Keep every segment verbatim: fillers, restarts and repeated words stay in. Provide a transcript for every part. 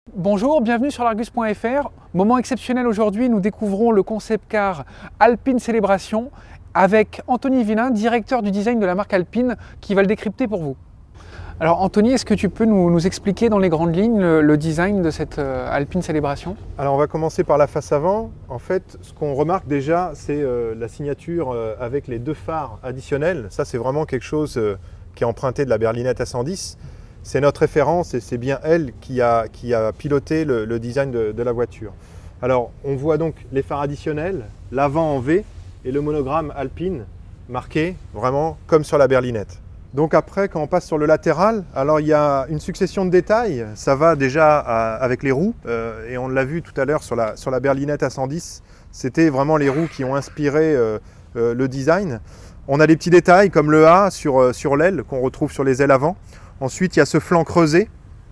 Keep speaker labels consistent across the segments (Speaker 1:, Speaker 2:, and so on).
Speaker 1: Bonjour, bienvenue sur l'Argus point F R. Moment exceptionnel aujourd'hui, nous découvrons le concept car Alpine Célébration avec Anthony Villain, directeur du design de la marque Alpine, qui va le décrypter pour vous. Alors Anthony, est-ce que tu peux nous, nous expliquer dans les grandes lignes le, le design de cette euh, Alpine Célébration?
Speaker 2: Alors on va commencer par la face avant. En fait, ce qu'on remarque déjà, c'est euh, la signature euh, avec les deux phares additionnels. Ça, c'est vraiment quelque chose euh, qui est emprunté de la berlinette A cent dix. C'est notre référence et c'est bien elle qui a, qui a piloté le, le design de, de la voiture. Alors, on voit donc les phares additionnels, l'avant en V et le monogramme Alpine marqué vraiment comme sur la berlinette. Donc après, quand on passe sur le latéral, alors il y a une succession de détails. Ça va déjà à, avec les roues euh, et on l'a vu tout à l'heure sur la, sur la berlinette A cent dix. C'était vraiment les roues qui ont inspiré euh, euh, le design. On a des petits détails comme le A sur, euh, sur l'aile qu'on retrouve sur les ailes avant. Ensuite, il y a ce flanc creusé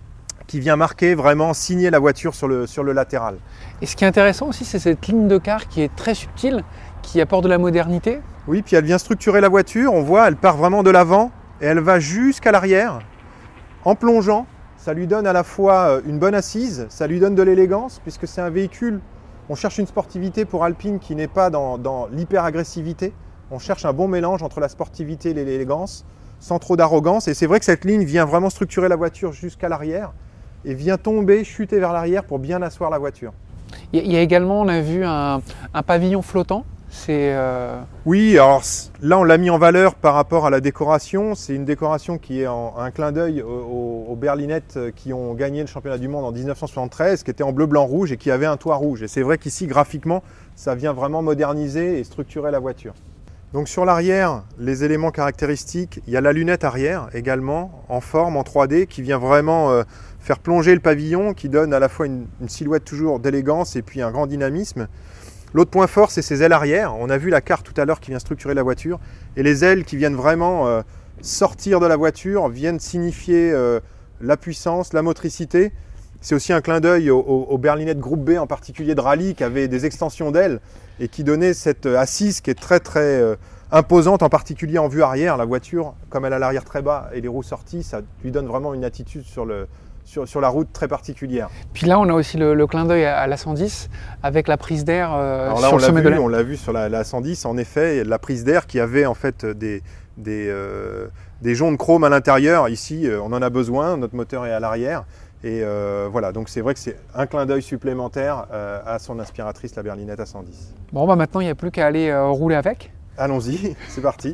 Speaker 2: qui vient marquer, vraiment signer la voiture sur le, sur le latéral.
Speaker 1: Et ce qui est intéressant aussi, c'est cette ligne de car qui est très subtile, qui apporte de la modernité.
Speaker 2: Oui, puis elle vient structurer la voiture. On voit, elle part vraiment de l'avant et elle va jusqu'à l'arrière en plongeant. Ça lui donne à la fois une bonne assise, ça lui donne de l'élégance puisque c'est un véhicule. On cherche une sportivité pour Alpine qui n'est pas dans, dans l'hyper-agressivité. On cherche un bon mélange entre la sportivité et l'élégance, sans trop d'arrogance. Et c'est vrai que cette ligne vient vraiment structurer la voiture jusqu'à l'arrière et vient tomber, chuter vers l'arrière pour bien asseoir la voiture.
Speaker 1: Il y a également, on a vu un, un pavillon flottant. C'est euh...
Speaker 2: Oui, alors là on l'a mis en valeur par rapport à la décoration. C'est une décoration qui est en, un clin d'œil aux, aux berlinettes qui ont gagné le championnat du monde en mille neuf cent soixante-treize, qui était en bleu, blanc, rouge et qui avait un toit rouge. Et c'est vrai qu'ici, graphiquement, ça vient vraiment moderniser et structurer la voiture. Donc sur l'arrière, les éléments caractéristiques, il y a la lunette arrière également, en forme, en trois D, qui vient vraiment euh, faire plonger le pavillon, qui donne à la fois une, une silhouette toujours d'élégance et puis un grand dynamisme. L'autre point fort, c'est ses ailes arrière. On a vu la carte tout à l'heure qui vient structurer la voiture. Et les ailes qui viennent vraiment euh, sortir de la voiture, viennent signifier euh, la puissance, la motricité. C'est aussi un clin d'œil aux, aux, aux berlinettes groupe B, en particulier de rallye, qui avaient des extensions d'ailes et qui donnaient cette assise qui est très très euh, imposante, en particulier en vue arrière. La voiture, comme elle a l'arrière très bas et les roues sorties, ça lui donne vraiment une attitude sur, le, sur, sur la route très particulière.
Speaker 1: Puis là, on a aussi le, le clin d'œil à l'A cent dix avec la prise d'air euh,
Speaker 2: sur
Speaker 1: le
Speaker 2: on
Speaker 1: sommet
Speaker 2: vu,
Speaker 1: de l'aile.
Speaker 2: On l'a vu sur la, la cent dix, en effet, la prise d'air qui avait en fait des, des, euh, des joncs de chrome à l'intérieur. Ici, on en a besoin, notre moteur est à l'arrière. Et euh, voilà, donc c'est vrai que c'est un clin d'œil supplémentaire euh, à son inspiratrice, la berlinette A cent dix.
Speaker 1: Bon, bah maintenant, il n'y a plus qu'à aller euh, rouler avec.
Speaker 2: Allons-y, c'est parti.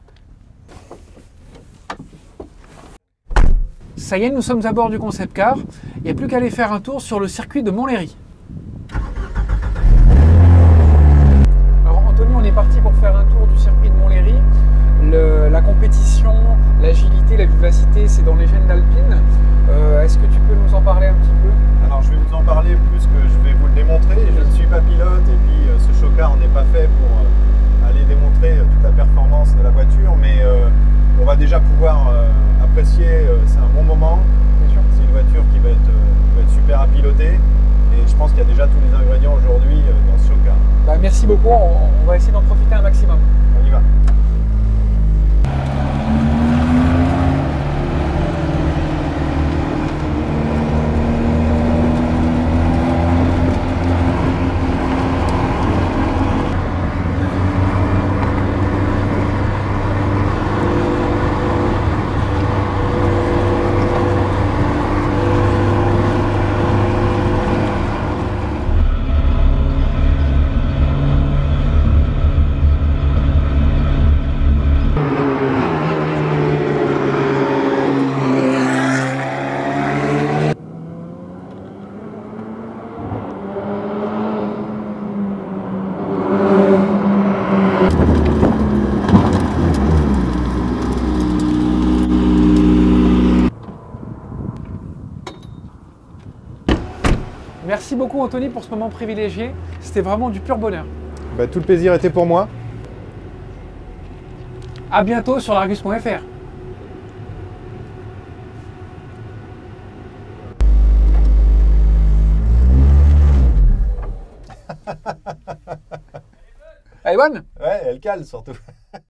Speaker 1: Ça y est, nous sommes à bord du concept car. Il n'y a plus qu'à aller faire un tour sur le circuit de Montlhéry. Alors Anthony, on est parti pour faire un tour du circuit de Montlhéry. Le, la compétition, l'agilité, la vivacité, c'est dans les gènes d'Alpine. Euh, Est-ce que tu peux nous en parler un petit peu?
Speaker 2: Alors je vais vous en parler plus que je vais vous le démontrer. Je ne suis pas pilote et puis euh, ce chocard n'est pas fait pour euh, aller démontrer euh, toute la performance de la voiture, mais euh, on va déjà pouvoir euh, apprécier, euh, c'est un bon moment. C'est une voiture qui va, être, euh, qui va être super à piloter et je pense qu'il y a déjà tous les ingrédients aujourd'hui euh, dans ce chocard.
Speaker 1: Bah, merci beaucoup, on, on va essayer d'en profiter un maximum.
Speaker 2: On y va.
Speaker 1: Merci beaucoup Anthony pour ce moment privilégié. C'était vraiment du pur bonheur.
Speaker 2: Bah, tout le plaisir était pour moi.
Speaker 1: À bientôt sur l'Argus point F R. Elle est bonne?
Speaker 2: Ouais, elle cale surtout.